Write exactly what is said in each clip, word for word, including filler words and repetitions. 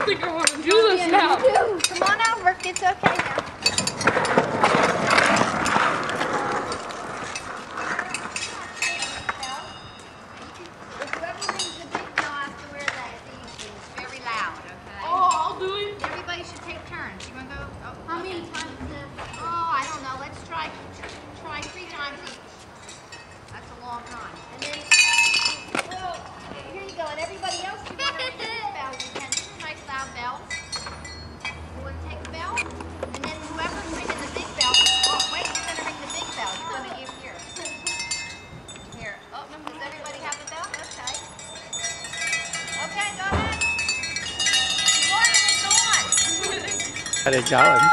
don't think I want to do this yeah, now. You do. Come on over. It's okay now. Whoever rings the big bell has to wear that these things very loud, okay? Oh, I'll do it. Everybody should take turns. You want to go? Oh, How okay. many times is it? Oh, I don't know. Let's try try three times each. That's a long time. And then, oh, here you go. And everybody else, you want to ring the big bell, you can. These are nice loud bells. You want to take a bell? And then whoever's ringing the big bell, oh, wait, you're going to ring the big bell. You're going to give here. Here. Oh, does everybody have a bell? Okay. Okay, go ahead. One, it's on. Got it going.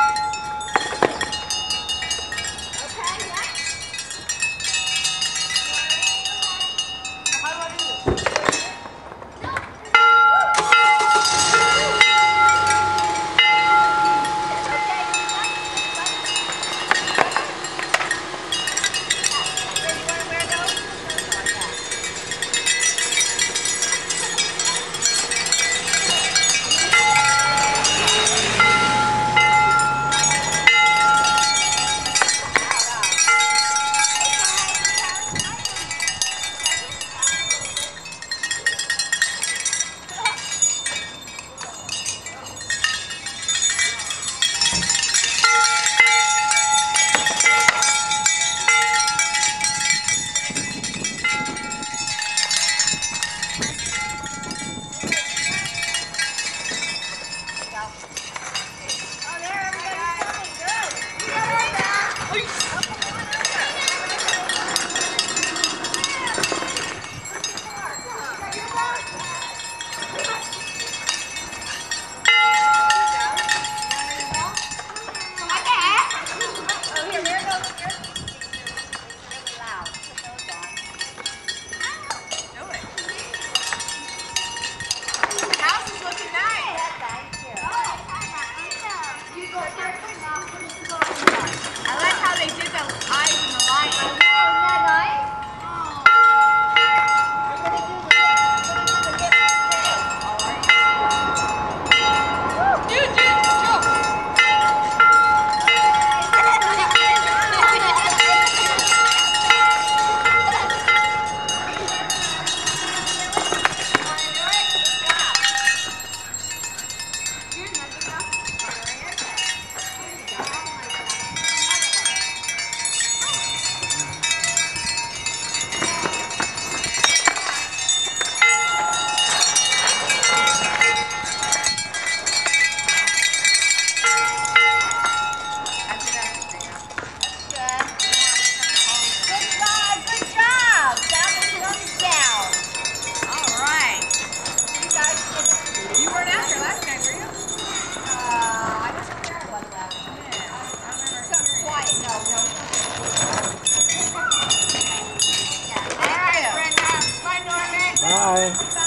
Bye.